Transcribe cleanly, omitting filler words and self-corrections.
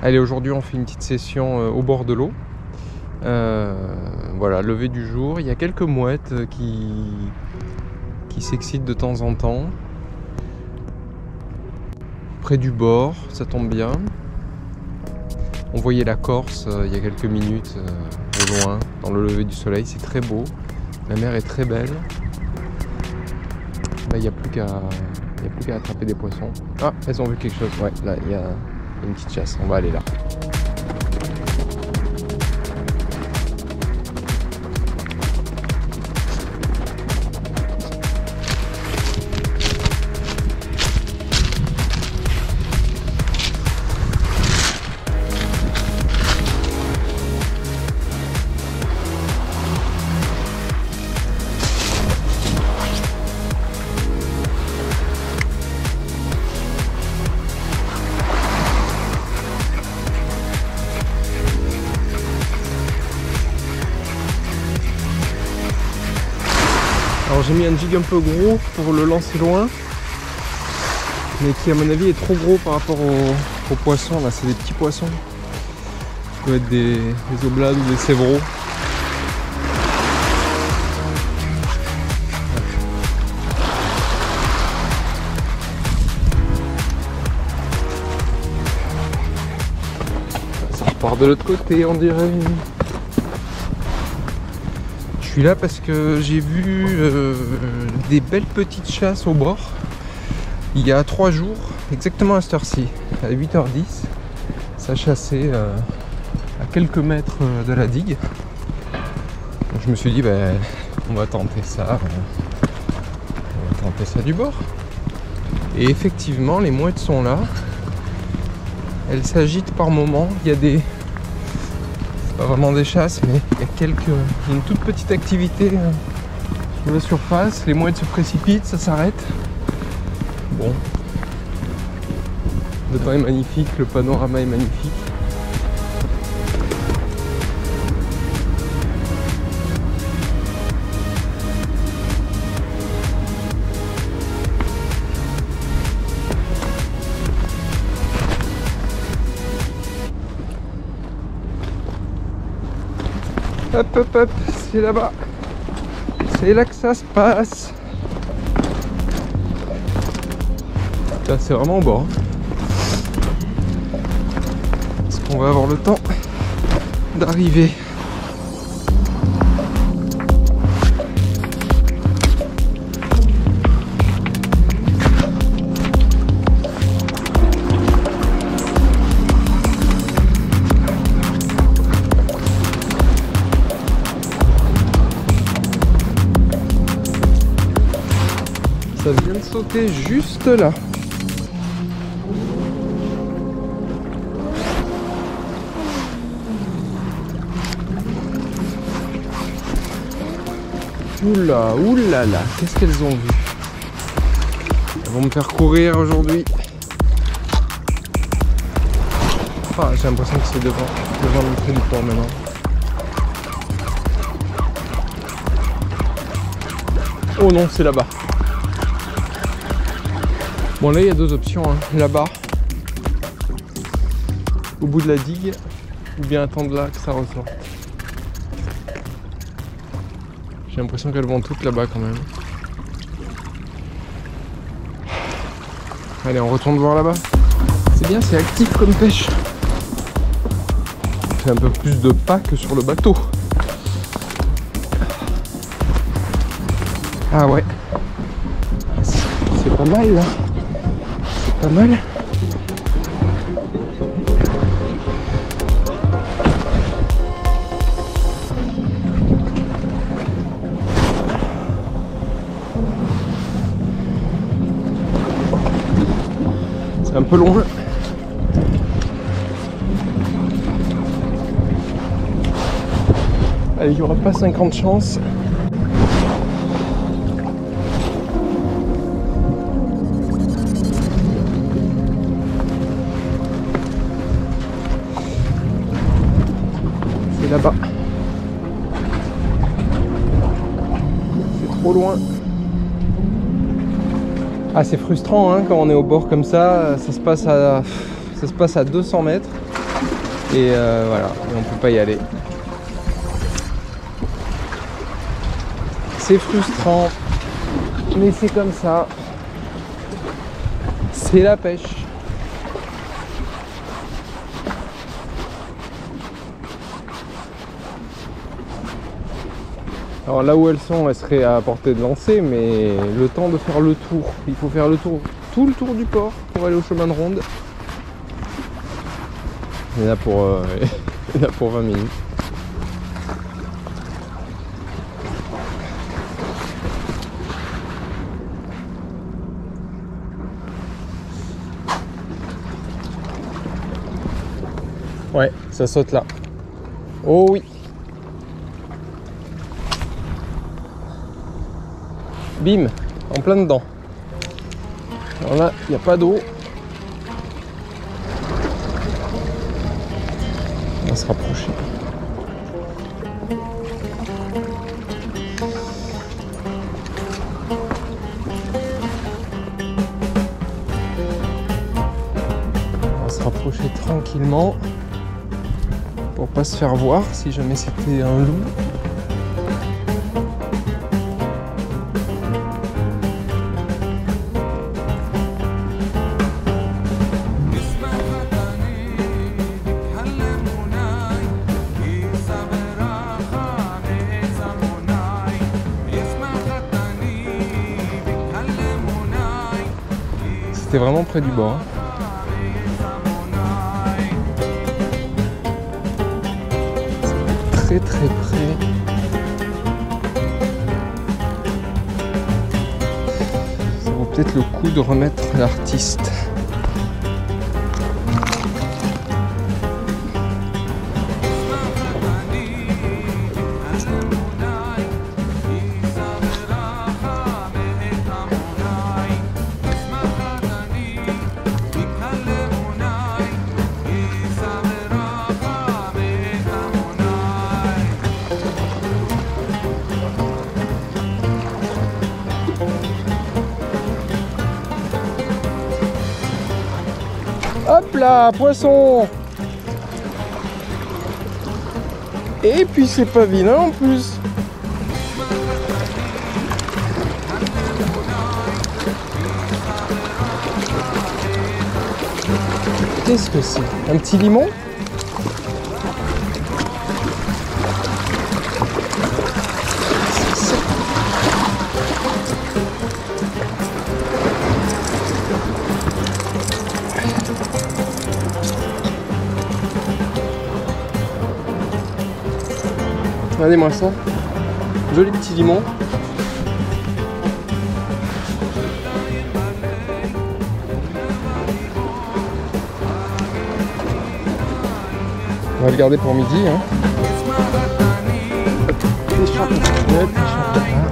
Allez, aujourd'hui on fait une petite session au bord de l'eau. Voilà, lever du jour. Il y a quelques mouettes qui s'excitent de temps en temps. Près du bord, ça tombe bien. On voyait la Corse il y a quelques minutes au loin, dans le lever du soleil. C'est très beau. La mer est très belle. Là, il n'y a plus qu'à attraper des poissons. Ah, elles ont vu quelque chose. Ouais, là, il y a une petite chasse. On va aller là. Alors j'ai mis un jig un peu gros pour le lancer loin, mais qui à mon avis est trop gros par rapport aux poissons. Là c'est des petits poissons, ça peut être des oblades ou des sévreaux. Ça repart de l'autre côté on dirait. Je suis là parce que j'ai vu des belles petites chasses au bord il y a 3 jours, exactement à cette heure-ci, à 8h10. Ça chassait à quelques mètres de la digue. Donc je me suis dit, on va tenter ça. On va tenter ça du bord. Et effectivement, les mouettes sont là. Elles s'agitent par moments. Il y a des... pas vraiment des chasses, mais il y a une toute petite activité sur la surface. Les mouettes se précipitent, ça s'arrête. Bon, le temps est magnifique, le panorama est magnifique. Hop hop hop, c'est là-bas. C'est là que ça se passe. Là c'est vraiment au bord. Est-ce qu'on va avoir le temps d'arriver? Ça vient de sauter juste là. Oula, oulala, qu'est-ce qu'elles ont vu? Elles vont me faire courir aujourd'hui. Ah, j'ai l'impression que c'est devant le trait du port maintenant. Oh non, c'est là-bas. Bon là il y a deux options, hein. Là-bas, au bout de la digue, ou bien attendre là que ça ressorte. J'ai l'impression qu'elles vont toutes là-bas quand même. Allez, on retourne voir là-bas. C'est bien, c'est actif comme pêche. On fait un peu plus de pas que sur le bateau. Ah ouais. C'est pas mal là. Pas mal. C'est un peu long. Allez, il n'y aura pas 50 chances. Là-bas. C'est trop loin. Ah, c'est frustrant hein, quand on est au bord comme ça se passe à Ça se passe à 200 mètres. Et voilà, et on peut pas y aller. C'est frustrant, mais c'est comme ça. C'est la pêche. Alors là où elles sont, elles seraient à portée de lancer, mais le temps de faire le tour, il faut faire le tour, tout le tour du port pour aller au chemin de ronde. Il y en a pour, il y en a pour 20 minutes. Ouais, ça saute là. Oh oui. Bim, en plein dedans. Alors là, il n'y a pas d'eau. On va se rapprocher. On va se rapprocher tranquillement pour pas se faire voir si jamais c'était un loup. C'était vraiment près du bord. Très très près. Ça vaut peut-être le coup de remettre l'artiste. Hop là, poisson! Et puis c'est pas vilain en plus. Qu'est-ce que c'est? Un petit limon? Regardez-moi ça, joli petit limon. On va le garder pour midi. Hein.